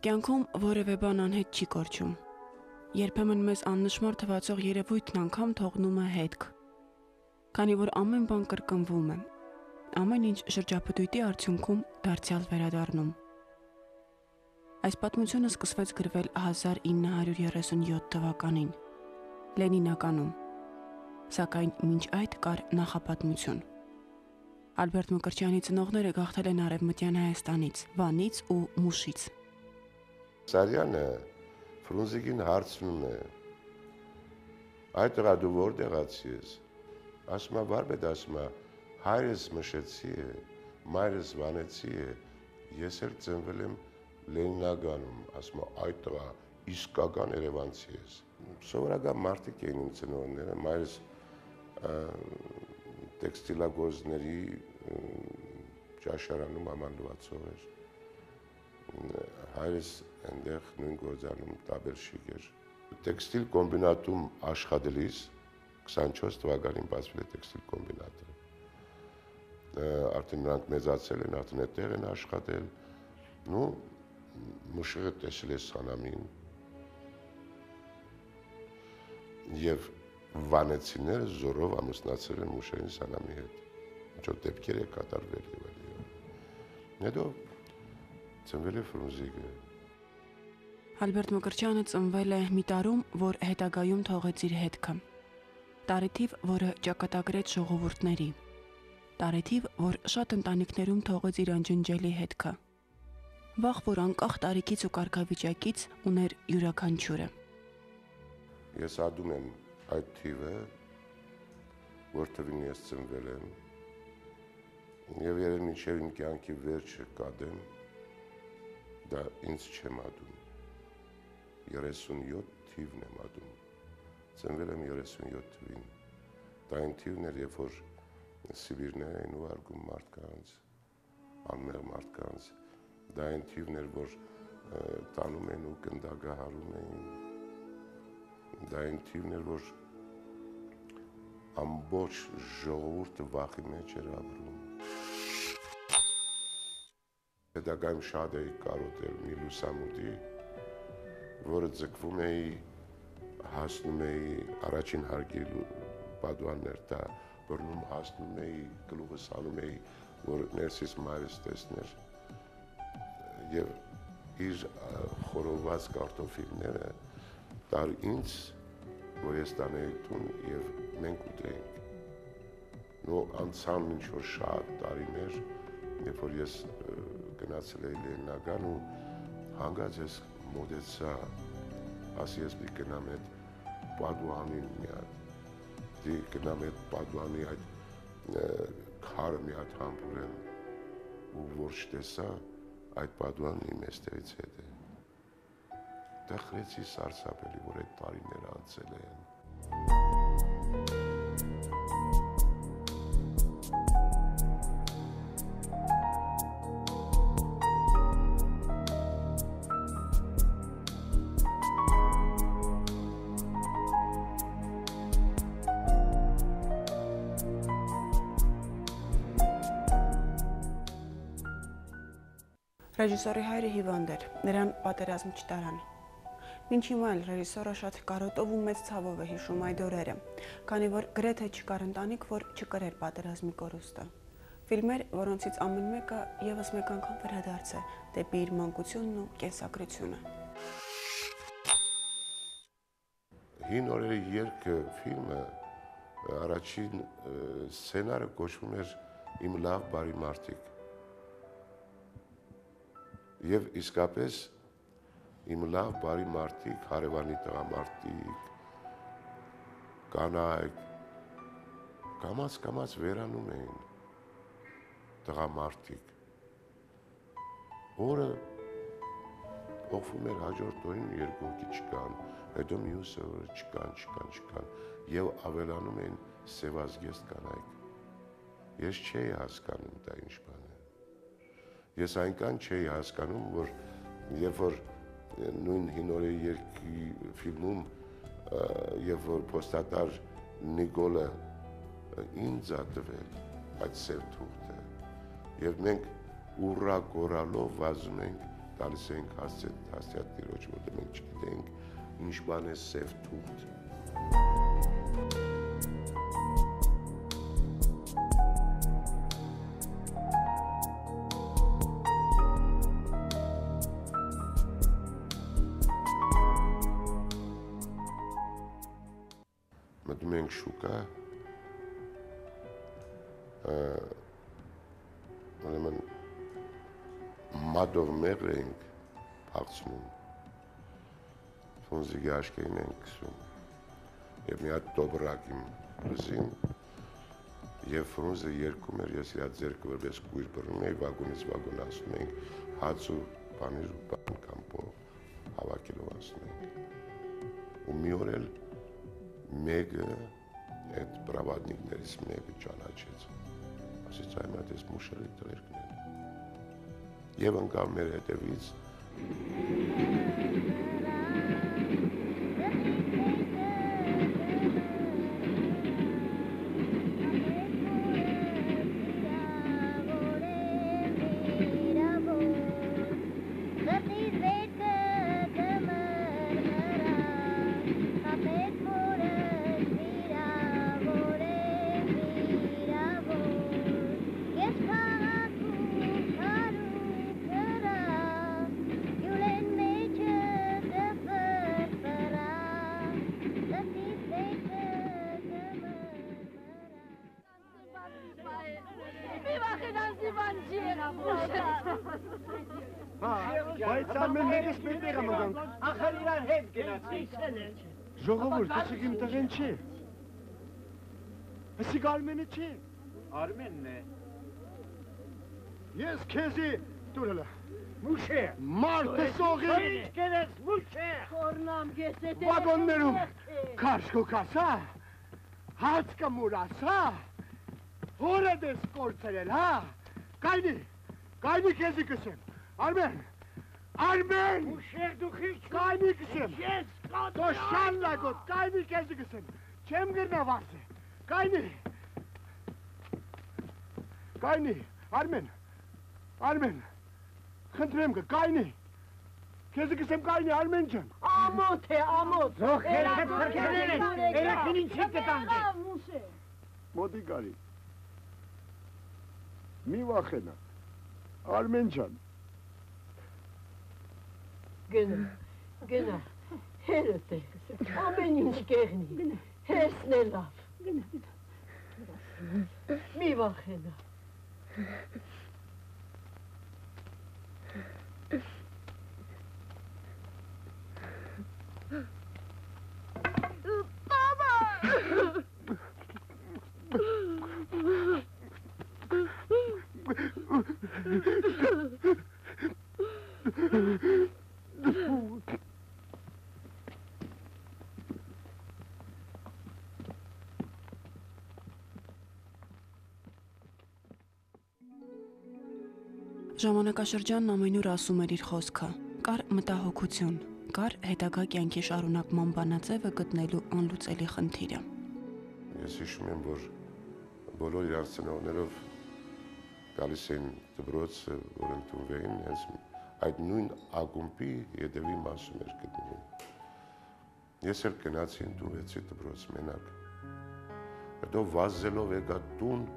Կյանքում որևէ բան անհետ չի կորչում։ Երբեմն մեզ աննշմար թվացող երևույթն անգամ թողնում է հետք։ Քանի որ ամեն բան կրկնվում է, ամեն ինչ շրջափտույտի արդյունքում դարձյալ վերադառնում։ Այս պատմությունը սկսվեց գրվել 1937 թվականին, Լենինականում, սակայն մինչ այդ կար նախապատմություն։ Ալբերտ Մկրտչյանի ծնողները գաղթել են Արևմտյան Հայաստանից, Վանից ու Մուշից։ Սարյանը Ֆրունզիկին հարցնում է. «Այդ տղա դու որտեղացի ես»։ Ասում է, «Վարպետ, ասում է, հայրս Մշեցի է, մայրս Վանեցի է, ես էլ ծնվել եմ Լենինագանում»։ Ասում է, «Այդ տղա իսկական երևանցի ես»։ Սովորական մարդիկ էին իմ ծնողները, մայրս տեքստիլագործների ճաշարանում ամանլուացող էր, հայրս այնտեղ նույն գործանում տաբելշիկ էր։ Տեքստիլ կոմբինատում աշխատելիս 24 թվականին բացվել է տեքստիլ կոմբինատը։ Արդեն նրանք մեծացել են, արդեն այդտեղ են աշխատել։ Նու Մշեղը տեսել է Սանամին եւ վանեցիները զորով ամուսնացել են Մուշերին Սանամի հետ։ Ինչ-որ դեպքեր է կատարվել եւ այլն։ Հետո ծնվել է Ֆրունզիկը։ Ալբերտ Մկրտչյանը ծնվել է մի տարում, որ հետագայում թողեց իր հետքը։ Տարեթիվ, որը ճակատագրեց ժողովուրդների։ Տարեթիվ, որ շատ ընտանիքներում թողեց իր անջնջելի հետքը։ Վաղ, որ անկախ տարիքից ու կարգավիճակից ուներ յուրաքանչյուրը։ Ես ադում եմ այդ թիվը, որ թվին ես ծնվել եմ, եւ երբ մինչեւ իմ կյանքի վերջը կադեմ, դա ինձ չեմ ադում։ 37 թիվն եմ ադում։ Ծնվել եմ 37 թվին։ Դա այն թիվն էր, երբ որ Սիբիրներ էին ուղարկում մարդկանց, անմեղ մարդկանց։ Դա այն թիվն էր, որ տանում են ու կնդագահարում էին։ Դա այն թիվն էր, որ ամբողջ ժողովուրդը վախի մեջ էր ապրում։ Հետագայում շատ էի կարոտել մի լուսամուտի, որը ձգվում էի, հասնում էի առաջին հարկի պատուհաններ տա, բռնում հասնում էի, գլուխս հանում էի, որ ներսից մայրս տեսներ, եւ իր խորոված կարտոֆիլները տար ինձ, որ ես տանեի տուն եւ մենք ուտեինք։ Նո անցան ինչ-որ շատ տարիներ, երբ որ ես գնացել էի Լենինական ու հանգած ես մոտեցա, ասի ես մի գնամ այդ պատուհանին մի հատ, դի գնամ այդ պատուհանի այդ քարը մի հատ համբուրեմ ու որ չտեսա, այդ պատուհանն իմ էստեղից հետ է։ Տխրեցի սարսափելի, որ այդ տարիները անցել են։ Ռեժիսորի հայրը հիվանդ էր, նրան պատերազմ չտարան։ Մինչ հիմա էլ ռեժիսորը շատ կարոտով ու մեծ ցավով է հիշում այդ օրերը, քանի որ գրեթե չկար ընտանիք, որ չկրեր պատերազմի կորուստը։ Ֆիլմեր, որոնցից ամեն մեկը եւս մեկ անգամ վերադարձ է դեպի իր մանկությունն ու կենսակրությունը։ Հին օրերի երգը ֆիլմը առաջին սցենարը կոչվում էր «Իմ լավ բարի մարդիկ»։ Եվ իսկապես իմ լավ բարի մարդիկ, հարևանի տղամարդիկ, կանայք, կամաց վերանում էին տղամարդիկ։ Օրը փոխվում էր հաջորդ օրին երկու հոգի չկան, հետո մյուսը օրը չկան, եւ ավելանում էին սևազգեստ կանայք։ Ես չէի հասկանում դա ինչ բան է։ Ես այնքան չէի հասկանում, որ երբ որ նույն հին օրերի երգի ֆիլմում, երբ որ փոստատար Նիկոլը ինձ ա տվել այդ սև թուղթը, եւ մենք ուռա կորալով վազում ենք տալիս էինք հասցեատ տիրոջ, որտեղ մենք չգիտենք ինչ բան է սև թուղթ։ Մտնում ենք շուկա, ուրեմն մատով մեղր ենք փախցնում, ֆոնզիգի աշկերին ենք քսում, և մի հատ տոբրակ իմ վզին, և ֆրունզը երկում էր, ես իրա ձերքը որպես կույր բռնում էի, վագոնից վագոն ասում ենք, հաց ու պանիր ու բան կամ պող հավաքելով ասում ենք, ու մի օր էլ մեկը այդ պրավադնիկներից մեկը ճանաչեց, ասեց այ մատ ես մուշելի տղերքն են, և ընկավ մեր հետևից, Բայց ամեն մեկս մետեղ եմ գանք, ախր իրան հետ գնացի։ Ժողովուրդ, ասիք իմ տղեն չի։ Ասիք Արմենը չի։ Արմենն է։ Ես քեզի դուրելա։ Մուշե։ Մարդը սողի։ Ինչ կերես մուշե։ Խորնամ ես էտե։ Վագոններում քաշ կոքասա։ Հաց կմուրասա։ Հորը դես կործերել, հա։ Կայնի քեզի կսեմ։ Արմեն։ Արմեն։ Մուշեր դու խիչ։ Կայնի կսեմ։ Ես կատա։ Դո շան լագոտ, կայնի քեզի կսեմ։ Չեմ գրնա վարձը։ Կայնի, Արմեն, խնդրեմ կը, կայնի, քեզի կսեմ կայնի, Արմեն ջան։ Ամոթ է, ամոթ։ Ող երեխետ խրկերել են, երեխին ինչի կտանք է։ Մոտի գարի, մի վախենա, Արմեն ջան։ Գնա, հերդ է, ամեն ինչ կեղնի, հեսն է լավ։ Մի վախենա։ Ժամանակաշրջանն ամենուր ասում էր իր խոսքը, կար մտահոգություն, կար հետագա կյանքի շարունակման բանաձևը գտնելու անլուծելի խնդիրը։ Ես հիշում եմ, որ բոլոր իրար ծնողներով գալիս էին դպրոց, որ ընդունվեին, հենց այդ նույն ակումբի ետևի մասում էր գտնվում։ Ես էլ գնացի ընդունվեցի դպրոց մենակ։ Հետո վազելով եկա տուն,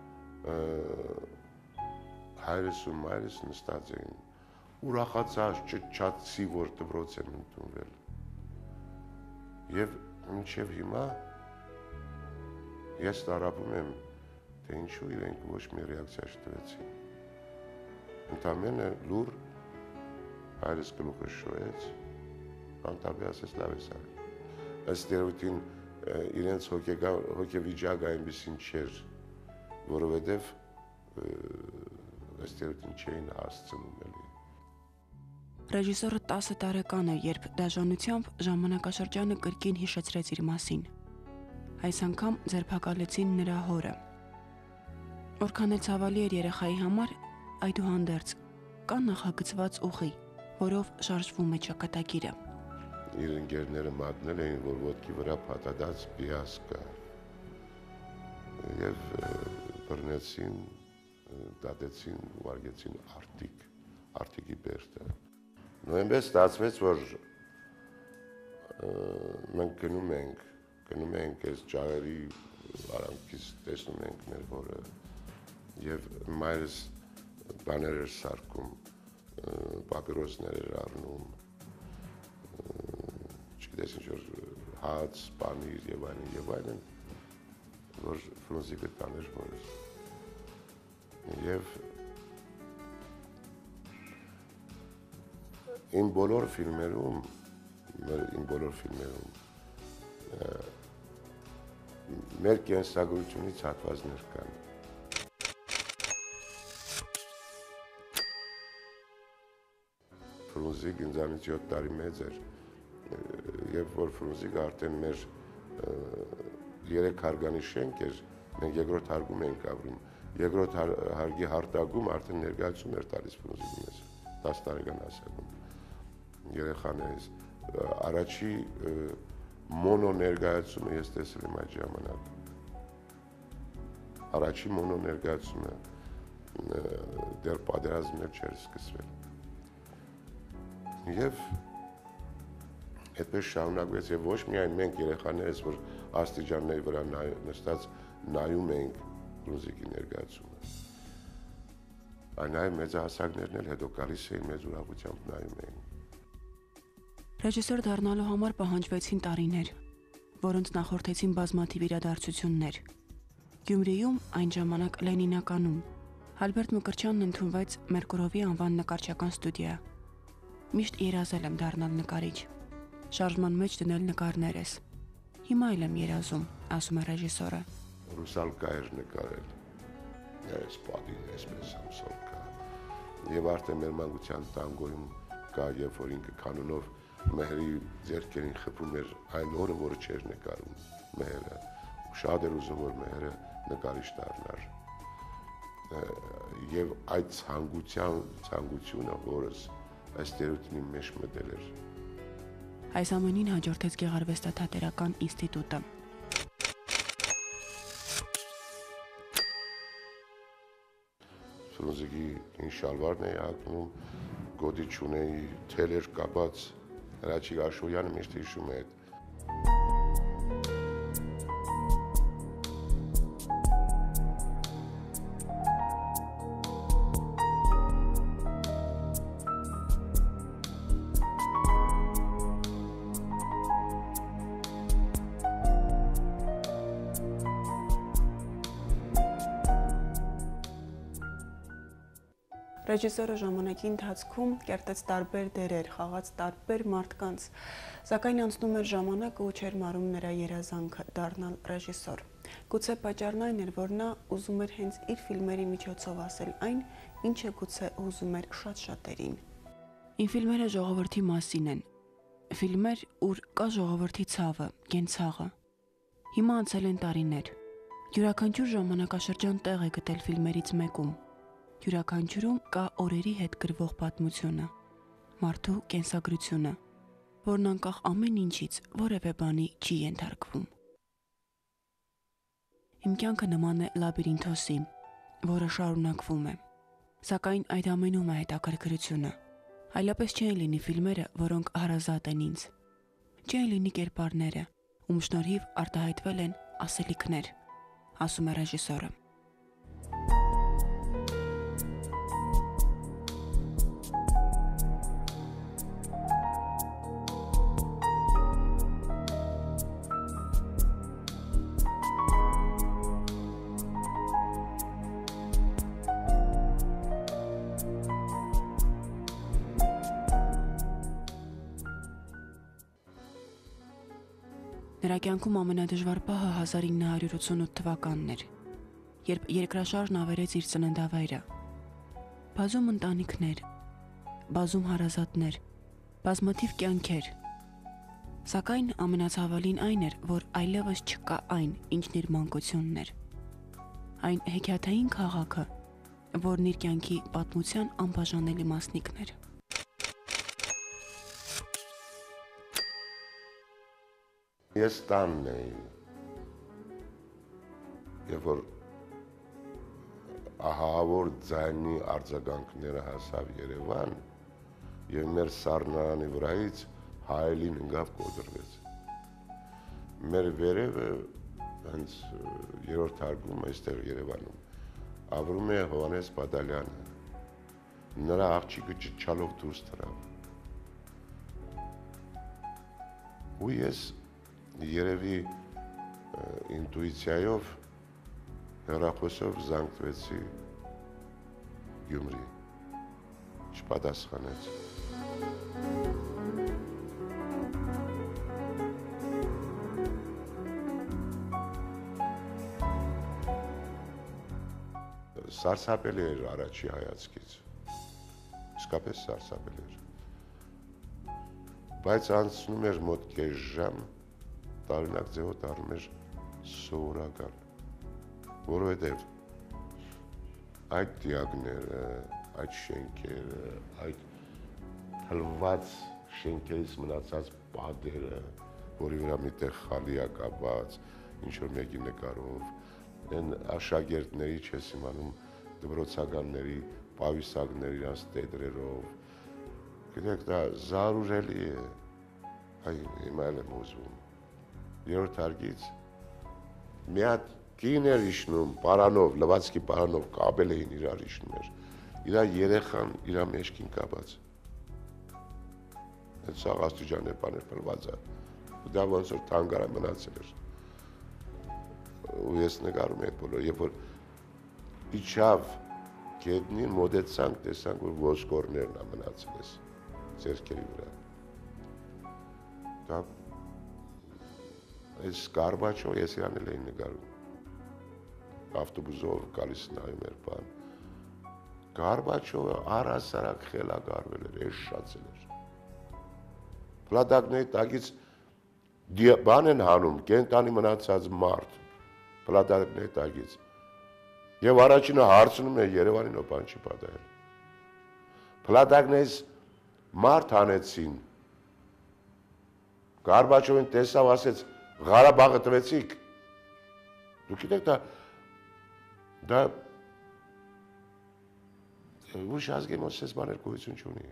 հայրս ու մայրս նստած էին, ուրախացած չչացի, որ դպրոց եմ ընդունվել։ Եվ մինչև հիմա ես տարապում եմ, թե ինչու իրենք ոչ մի ռեակցիա չտվեցին։ Ընդամենը լուր հայրս գլուխը շոյեց, անտարբեր ասեց լավ ես արել։ Ըստ երևույթին իրենց հոգեվիճակը այնպիսին չէր, որովհետև ըստ երևույթին չէին հասցնում էլի։ Ռեժիսորը 10 տարեկան է, երբ դաժանությամբ ժամանակաշրջանը կրկին հիշեցրեց իր մասին։ Այս անգամ ձերբակալեցին նրա հորը։ Որքան էլ ցավալի էր երեխայի համար, այդուհանդերձ կա նախագծված ուղի, որով շարժվում է ճակատագիրը։ Իր ընկերները մատնել էին, որ ոտքի վրա փաթաթած պիաս կա։ Եվ բռնեցին, դատեցին, ուղարկեցին Արտիկի բերդը։ Նոյեմբեր ստացվեց, որ մենք գնում ենք այս ջահերի արանքից տեսնում ենք մեր հորը եւ մայրս բաներ էր սարքում, պապիրոսներ էր առնում, չգիտես ինչ-որ հաց, պանիր եւ այլն, որ Ֆրունզիկը տաներ մորս։ Եվ իմ բոլոր ֆիլմերում մեր կենսագրությունից հատվածներ կան։ Ֆրունզիկ ինձանից 7 տարի մեծ էր, երբ որ Ֆրունզիկը արդեն մեր 3 հարգանի շենք էր, մենք երկրորդ հարգում էինք ապրում, երկրորդ հարգի հարտակում արդեն ներկայացում էր տալիս Ֆրունզիկը մեզ 10 տարեկան հասակում երեխաներից, առաջի մոնո ներկայացումը ես տեսել եմ այդ ժամանակ, առաջի մոնո ներկայացումը դեռ պատերազմն էլ չէր սկսվել։ Եվ այդպես շարունակվեց եւ ոչ միայն մենք երեխաներս, որ աստիճանների վրա նստած նայում էինք Ֆրունզիկի ներկայացումը, այլ նաեւ մեծահասակներն էլ հետո գալիս էին մեծ ուրախությամբ նայում էին։ Ռեժիսոր դառնալու համար պահանջվեցին տարիներ, որոնց նախորդեցին բազմաթիվ իրադարձություններ։ Գյումրիում այն ժամանակ Լենինականում Ալբերտ Մկրտչյանն ընդունվեց Մերկուրովի անվան նկարչական ստուդիա։ Միշտ երազել եմ դառնալ նկարիչ, շարժման մեջ դնել նկարներս։ Հիմա էլ եմ երազում, ասում է ռեժիսորը։ Ռուսալկա էր նկարել, այս պատին այսպես ռուսալկա։ Եվ արդեն մեր մանկության տանգոյում կա, երբ որ ինքը կանոնով Մեհրի ձեռքերին խփում էր այն օրը, որը չէր նկարում Մեհրը, շատ էր ուզում, որ Մեհրը նկարիչ դառնար։ Եվ այդ ցանկությունը հորս այս տերությունի մեջ մտել էր։ Այս ամենին հաջորդեց Գեղարվեստաթատերական ինստիտուտը։ Ֆրունզիկի ինձ շալվարն էի հագնում, գոտի չունեի, թել էր կապած, Հրաչիկ Աշոյանը միշտ հիշում է այդ։ Ռեժիսորը ժամանակի ընթացքում կերտեց տարբեր դերեր, խաղաց տարբեր մարդկանց, սակայն անցնում էր ժամանակը ու չէր մարում նրա երազանքը դառնալ ռեժիսոր։ Գուցե պատճառն այն էր, որ նա ուզում էր հենց իր ֆիլմերի միջոցով ասել այն, ինչը գուցե հուզում էր շատ շատերին։ Իմ ֆիլմերը ժողովրդի մասին են։ Ֆիլմեր, ուր կա ժողովրդի ցավը, կենցաղը։ Հիմա անցել են տարիներ։ Յուրաքանչյուր ժամանակաշրջան տեղ է գտել ֆիլմերից մեկում։ Յուրաքանչյուրում կա օրերի հետ գրվող պատմությունը, մարդու կենսագրությունը, որն անկախ ամեն ինչից որևէ բանի չի ենթարկվում։ Իմ կյանքը նման է լաբիրինթոսի, որը շարունակվում է, սակայն այդ ամենում է հետաքրքրությունը։ Այլապես չեն լինի ֆիլմերը, որոնք հարազատ են ինձ։ Չեն լինի կերպարները, ում շնորհիվ արտահայտվել են ասելիքներ, ասում է ռեժիսորը։ Նրա կյանքում ամենադժվար պահը 1988 թվականն էր, երբ երկրաշարժն ավերեց իր ծննդավայրը։ Բազում ընտանիքներ, բազում հարազատներ, բազմաթիվ կյանքեր։ Սակայն ամենացավալին այն էր, որ այլևս չկա այն, ինչն իր մանկությունն էր։ Այն հեքիաթային քաղաքը, որն իր կյանքի պատմության անբաժանելի մասնիկն էր։ Ես տանն էի, երբ որ ահավոր ձայնի արձագանքները հասավ Երևան, եւ մեր սառնարանի վրայից հայելին ընկավ կոտրվեց։ Մեր վերևը հենց երրորդ հարկում այստեղ Երևանում ապրում է Հովհաննես Բադալյանը։ Նրա աղջիկը ճչալով դուրս թռավ։ Ու ես երևի ինտուիցիայով հեռախոսով զանգվեցի Գյումրի։ Չպատասխանեց։ Սարսափելի էր առաջի հայացքից, իսկապես սարսափելի էր, բայց անցնում էր մոտ կես ժամ, տարօրինակ ձևով դառնում էր սովորական, որովհետև այդ դիակները, այդ շենքերը, այդ թլված շենքերից մնացած պատերը, որի վրա միտեղ խալի է կապած, ինչ-որ մեկի նկարով, այն աշակերտների չես իմանում դպրոցականների պավիսակների իրանց տետրերով, գիտեք, դա զարուրելի է, հիմա էլ եմ ուզում, երրորդ հարկից մի հատ կին էր իշնում, պարանով, լվացքի պարանով կապել էին իրար իշնում էր, իրա երեխան իրա մեջքին կապած, այդ սաղ աստիճան է պաներ պլված է, դա ոնց որ թանգարան մնացել էր, ու ես նկարում եմ բոլոր, երբ որ իջավ գետնին մոտեցանք, տեսանք, որ ոսկորներն է մնացել ես ձեռքերի վրա։ Դա այս Կարբաչով ես իրան էլ էի նկարում։ Ավտոբուսով գալիս նայում էր բան։ Կարբաչովը առհասարակ խելագարվել էր, էշշացել էր։ Փլատակների տակից բան են հանում, կենտանի մնացած մարդ, փլատակների տակից։ Եվ առաջինը հարցնում է Երևանին, ո բան չի պատահել։ Փլատակներից մարդ հանեցին։ Կարբաչովին տեսավ, ասեց, Ղարաբաղը տվեցիք։ Դուք գիտեք, դա ուրիշ ազգի մոտ սես բաներ գոյություն չունի։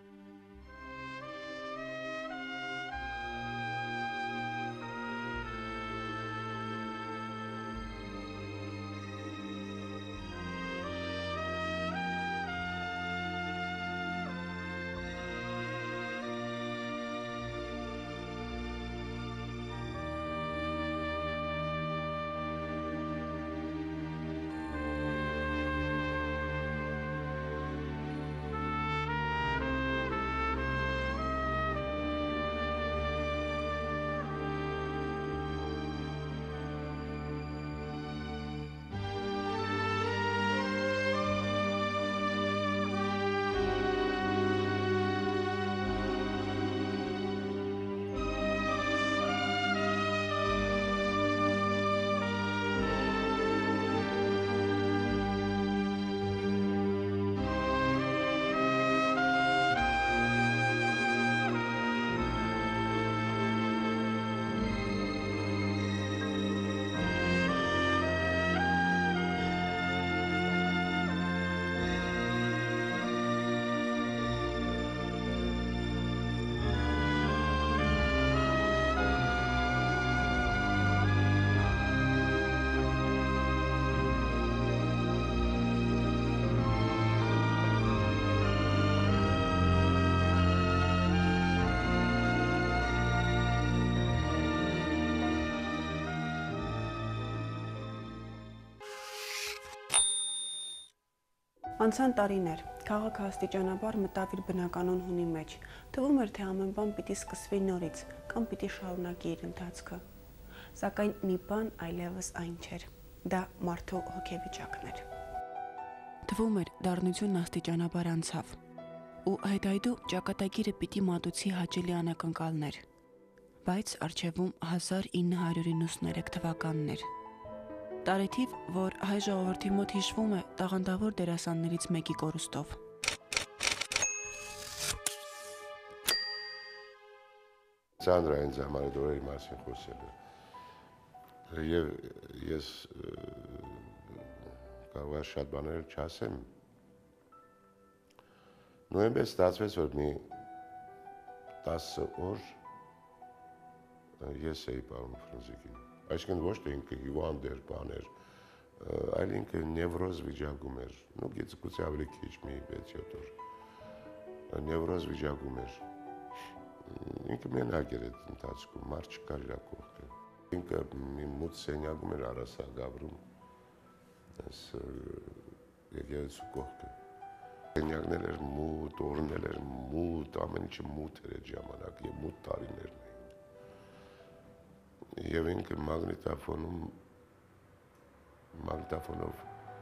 Անցան տարիներ, քաղաքը աստիճանաբար մտավ իր բնականon հունի մեջ, թվում էր, թե ամեն բան պիտի սկսվի նորից, կամ պիտի շարունակի իր ընթացքը, սակայն մի բան այլևս այն չէր, դա մարդու հոգեվիճակն էր։ Թվում էր, դառնությունն աստիճանաբար անցավ, ու հետայդու ճակատագիրը պիտի մատուցի հաճելի անակնկալներ, բայց առջևում 1993 թվականն էր։ Տարեթիվ, որ հայ ժողովրդի մոտ հիշվում է տաղանդավոր դերասաններից մեկի կորուստով։ Սանդրա ինձ համար այդ օրերի մասին խոսել է։ Եվ ես կարող եմ շատ բաներ չասեմ, Նոյեմբեր ստացվեց, որ մի 10 օր ես էի պարում Ֆրունզիկին։ Այսինքն ոչ թե ինքը հիվանդ էր, բան էր, այլ ինքը նևրոզ վիճակում էր։ Գուցե ավելի քիչ մի 6-7 օր։ Նևրոզ վիճակում էր։ Ինքը մենակ էր այդ ընթացքում, մարդ չկար իր կողքը։ Ինքը մի մութ սենյակում էր Արասագավրում, այս եկեղեցու կողքը։ Սենյակներ էր մութ, օրներ էր մութ, ամեն ինչը մութ էր այդ ժամանակ եւ մութ տարիներն էին։ Եվ ինքը մագնիտոֆոնով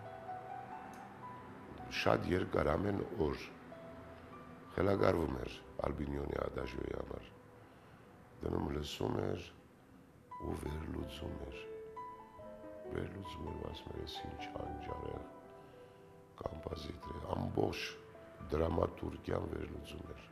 շատ երկար ամեն օր խելագարվում էր Ալբինյոնի ադաժոյի համար։ Դնում լսում էր ու վերլուծում էր, ասում էր, ինչ անջարեղ կամպոզիտոր է, ամբողջ դրամատուրգիան վերլուծում էր։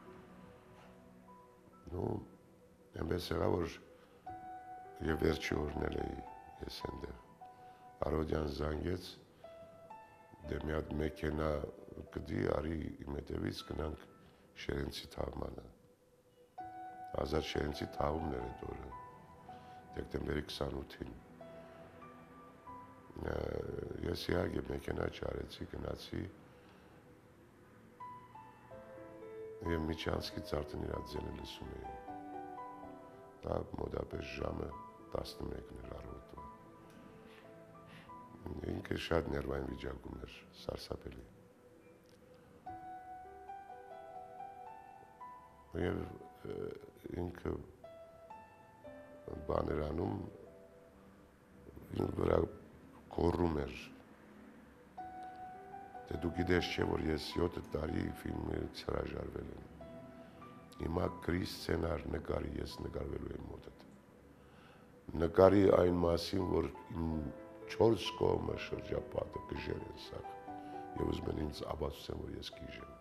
Այնպես եղավ, որ եւ վերջի օրն էի ես այնտեղ։ Արոդյան զանգեց, դե մի հատ մեքենա գդի, արի իմ հետևից գնանք Շերենցի թաղմանը։ Ազատ Շերենցի թաղումն էր այդ օրը, դեկտեմբերի 28-ին։ Ես իհարկե մեքենա չարեցի, գնացի եւ միջանցքից արդեն իր ձենը լսում էի։ Դա մոտապես ժամը 11-ն էր առավոտվա։ Ինքը շատ ներվային վիճակում էր, սարսափելի։ Եվ ինքը բաներ անում, ինքը վրա կորում էր։ Դե դու գիտես չէ, որ ես 7 տարի ֆիլմից հրաժարվել եմ։ Հիմա գրի սցենար նկարի ես նկարվելու եմ մոտդ։ Նկարի այն մասին, որ 4 կողմը շրջապատը գժեր են սաղ, և ուզում են ինձ ապացուցեմ, որ ես գիժ եմ։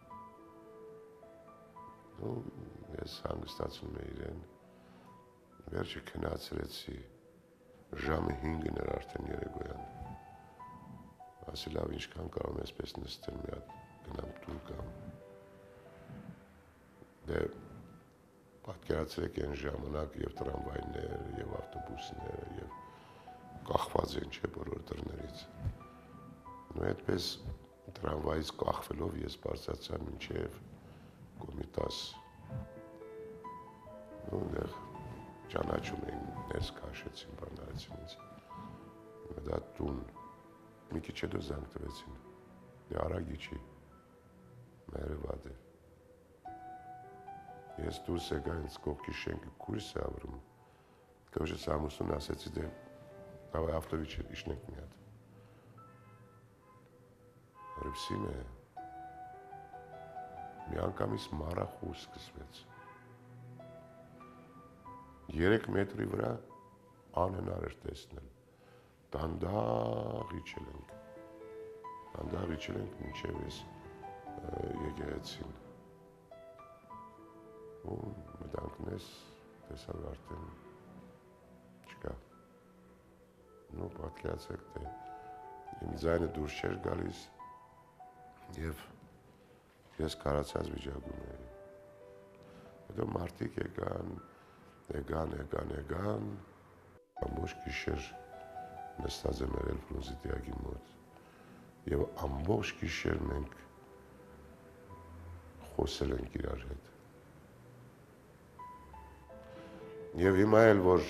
Ես հանգստացնում եմ իրեն, վերջը քնացրեցի, ժամը 5-ն էր արդեն երեկոյան։ Ասի լավ, ինչքան կարող եմ այսպես նստել մի հատ գնամ տուն կամ։ Դե պատկերացրեք այն ժամանակ և տրամվայներ, և ավտոբուսներ, և կախված են չէ բոլոր դռներից։ Այդպես տրամվայից կախվելով ես բարձրացա մինչև Կոմիտաս։ Այնտեղ ճանաչում էին, ներս քաշեցին, բանալեցին ինձ։ Դա տուն, մի քիչ հետո զանգ տվեցին։ Դե արագի չի, մերը վատ է։ Ես դուրս եկա ինձ կողքի շենքը կուրս է ավրում։ Կվշեց ամուսուն ասեցի, դե davay avtoviçi işnek mi yad? Rıpsim է, մի անգամից մարախուս սկսվեց։ 3 մետրի վրա անհնար էր տեսնել։ Դանդաղ իջել ենք մինչև ես եկեղեցին։ Ու մտանքնես տեսավ արդեն չկա։ Պատկերացրեք, թե իմ ձայնը դուրս չէր գալիս և ես կարացած վիճակում էի։ Հետո մարդիկ եկան, ամբողջ գիշեր նստած եմ եղել Ֆրունզի տիակի մոտ և ամբողջ գիշեր մենք խոսել ենք իրար հետ։ Եվ հիմա էլ, որ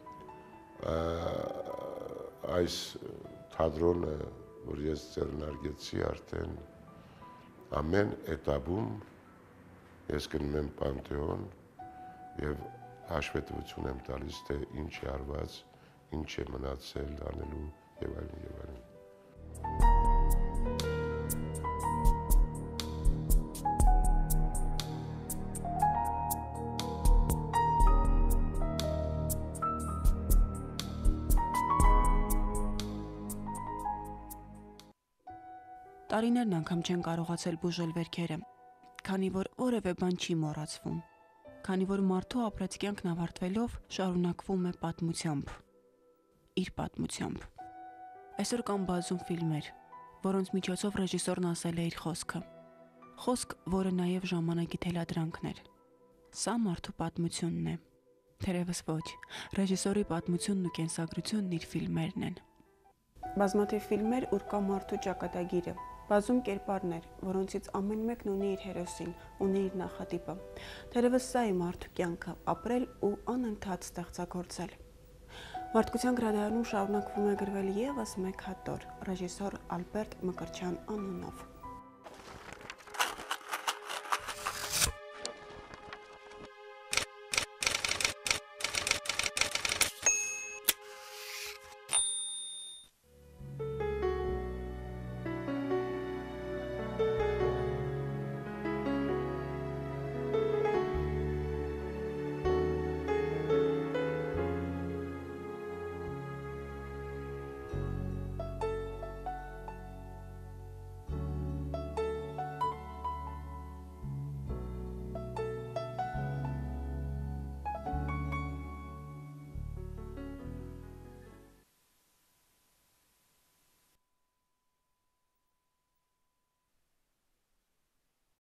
այս թատրոնը, որ ես ձեռնարկեցի արդեն, ամեն էտապում ես գնում եմ Պանթեոն և հաշվետվություն եմ տալիս, թե ինչ է արված, ինչ է մնացել անելու և այլն և այլն։ Տարիներն անգամ չեն կարողացել բուժել վերքերը, քանի որ որևէ բան չի մոռացվում, քանի որ մարդու ապրած կյանքն ավարտվելով շարունակվում է պատմությամբ, իր պատմությամբ։ Այսօր կան բազում ֆիլմեր, որոնց միջոցով ռեժիսորն ասել է իր խոսքը։ Խոսք, որը նաև ժամանակի թելադրանքն էր։ Սա մարդու պատմությունն է։ Թերևս ոչ, ռեժիսորի պատմությունն ու կենսագրությունն իր ֆիլմերն են։ Բազմաթիվ ֆիլմեր, ուր կա մարդու ճակատագիրը, բազում կերպարներ, որոնցից ամեն մեկն ունի իր հերոսին, ունի իր նախատիպը։ Թերևս սա է մարդու կյանքը, ապրել ու անընդհատ ստեղծագործել։ Մարդկության գրադարանում շարունակվում է գրվել ևս մեկ հատոր, ռեժիսոր Ալբերտ Մկրտչյան անունով։